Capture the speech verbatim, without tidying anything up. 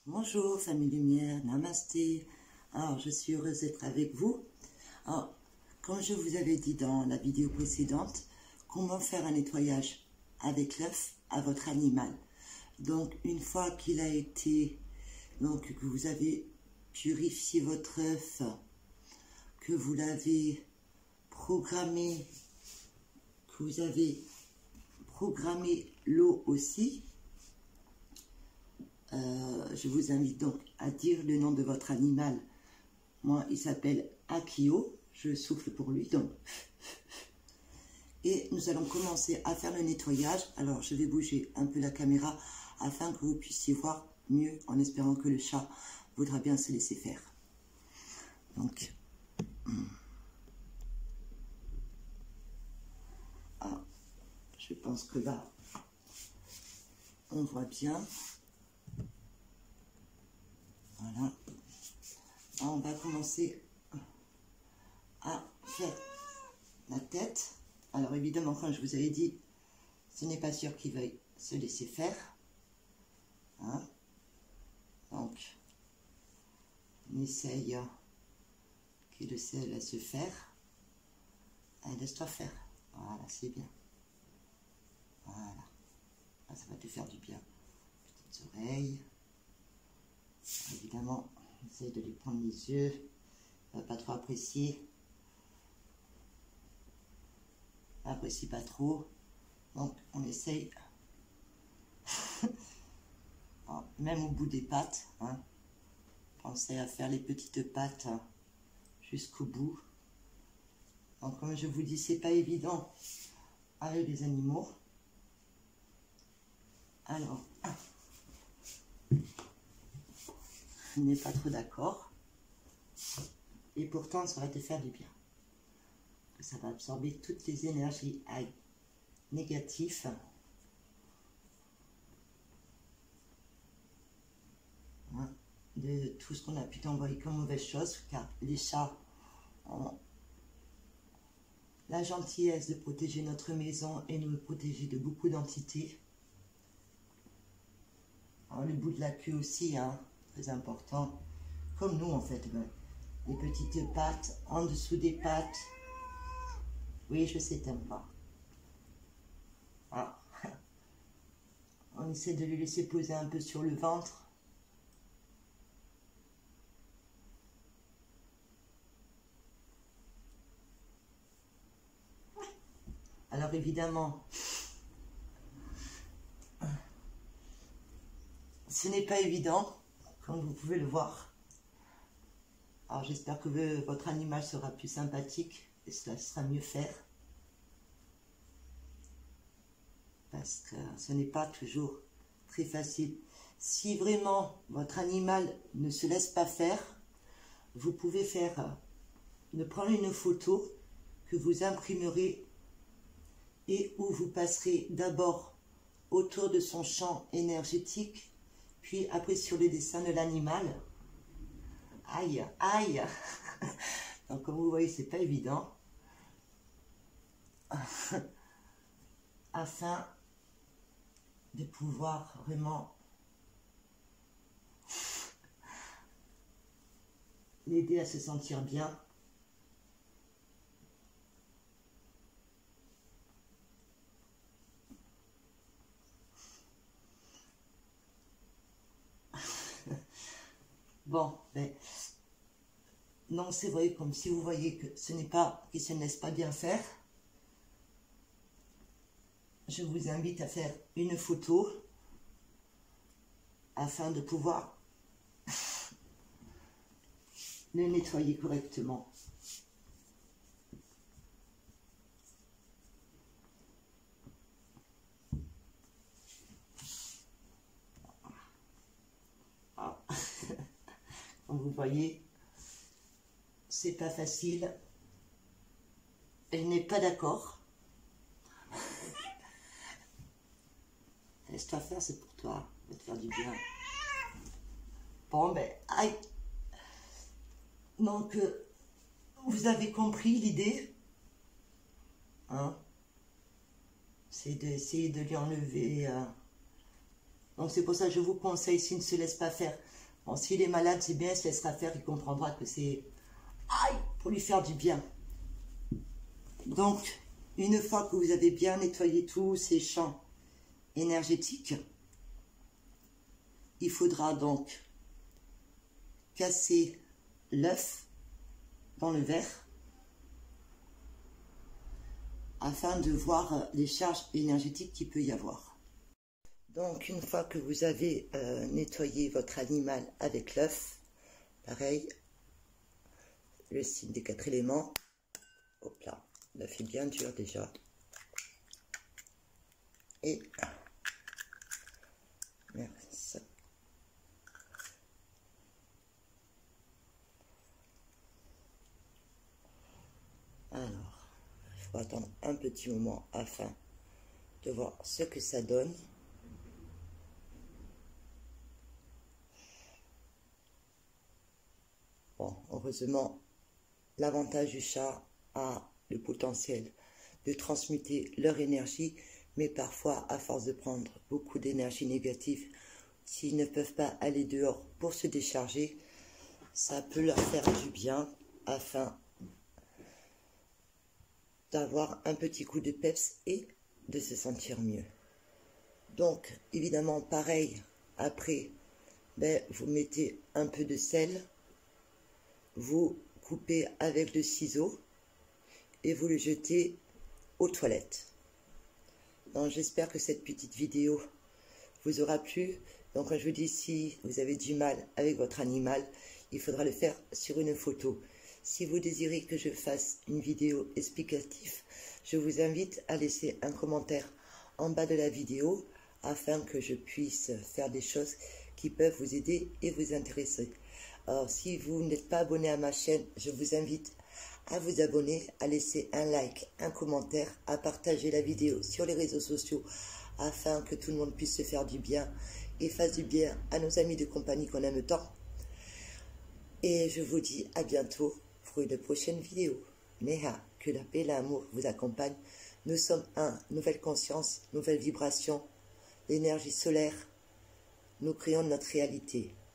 Bonjour famille lumière, namasté. Alors je suis heureuse d'être avec vous. Alors, comme je vous avais dit dans la vidéo précédente, comment faire un nettoyage avec l'œuf à votre animal. Donc une fois qu'il a été, donc que vous avez purifié votre œuf, que vous l'avez programmé, que vous avez programmé l'eau aussi, Euh, je vous invite donc à dire le nom de votre animal. Moi, il s'appelle Akio. Je souffle pour lui. Donc. Et nous allons commencer à faire le nettoyage. Alors, je vais bouger un peu la caméra afin que vous puissiez voir mieux, en espérant que le chat voudra bien se laisser faire. Donc, ah, je pense que là, on voit bien. Voilà. On va commencer à faire la tête. Alors évidemment, comme je vous avais dit, ce n'est pas sûr qu'il veuille se laisser faire. Hein? Donc, on essaye qu'il le sait à se faire. Allez, laisse-toi faire. Voilà, c'est bien. Voilà. Ah, ça va te faire du bien. Petites oreilles. Évidemment, on essaye de lui prendre les yeux, euh, pas trop apprécier, apprécie pas trop, donc on essaye, même au bout des pattes, hein, pensez à faire les petites pattes hein, jusqu'au bout. Donc comme je vous dis, c'est pas évident avec les animaux. Alors, je n'ai pas trop d'accord. Et pourtant, ça va te faire du bien. Ça va absorber toutes les énergies négatives. Hein, de tout ce qu'on a pu t'envoyer comme mauvaise chose. Car les chats ont la gentillesse de protéger notre maison et nous protéger de beaucoup d'entités. Le bout de la queue aussi, hein, très important. Comme nous, en fait. Ben, les petites pattes, en dessous des pattes. Oui, je sais, t'aimes pas. Ah. On essaie de lui laisser poser un peu sur le ventre. Alors évidemment, ce n'est pas évident, comme vous pouvez le voir. Alors j'espère que votre animal sera plus sympathique et cela sera mieux faire. Parce que ce n'est pas toujours très facile. Si vraiment votre animal ne se laisse pas faire, vous pouvez faire, de prendre une photo que vous imprimerez et où vous passerez d'abord autour de son champ énergétique, puis après sur le dessin de l'animal. Aïe, aïe. Donc comme vous voyez, c'est pas évident. Afin de pouvoir vraiment l'aider à se sentir bien. Bon, ben, non, c'est vrai, comme si vous voyez que ce n'est pas, qu'il ne se laisse pas bien faire, je vous invite à faire une photo afin de pouvoir le nettoyer correctement. Ah. Comme vous voyez, c'est pas facile. Elle n'est pas d'accord. Laisse-toi faire, c'est pour toi. Ça va te faire du bien. Bon, ben, aïe. Donc, euh, vous avez compris l'idée. Hein? C'est d'essayer de lui enlever euh, Donc c'est pour ça que je vous conseille, s'il ne se laisse pas faire. Bon, s'il est malade, c'est bien, il se laissera faire, il comprendra que c'est aïe pour lui faire du bien. Donc, une fois que vous avez bien nettoyé tous ces champs énergétiques, il faudra donc casser l'œuf dans le verre afin de voir les charges énergétiques qu'il peut y avoir. Donc, une fois que vous avez euh, nettoyé votre animal avec l'œuf, pareil, le signe des quatre éléments, hop là, l'œuf est bien dur déjà. Et merci. Alors, il faut attendre un petit moment afin de voir ce que ça donne. Bon, heureusement, l'avantage du chat a le potentiel de transmuter leur énergie, mais parfois, à force de prendre beaucoup d'énergie négative, s'ils ne peuvent pas aller dehors pour se décharger, ça peut leur faire du bien afin d'avoir un petit coup de peps et de se sentir mieux. Donc, évidemment, pareil, après, ben, vous mettez un peu de sel, vous coupez avec le ciseau et vous le jetez aux toilettes. Donc j'espère que cette petite vidéo vous aura plu. Donc quand je vous dis, si vous avez du mal avec votre animal, il faudra le faire sur une photo. Si vous désirez que je fasse une vidéo explicative, je vous invite à laisser un commentaire en bas de la vidéo afin que je puisse faire des choses qui peuvent vous aider et vous intéresser. Alors, si vous n'êtes pas abonné à ma chaîne, je vous invite à vous abonner, à laisser un like, un commentaire, à partager la vidéo sur les réseaux sociaux afin que tout le monde puisse se faire du bien et fasse du bien à nos amis de compagnie qu'on aime tant. Et je vous dis à bientôt pour une prochaine vidéo. Neha, que la paix et l'amour vous accompagnent. Nous sommes un, nouvelle conscience, nouvelle vibration, l'énergie solaire. Nous créons notre réalité.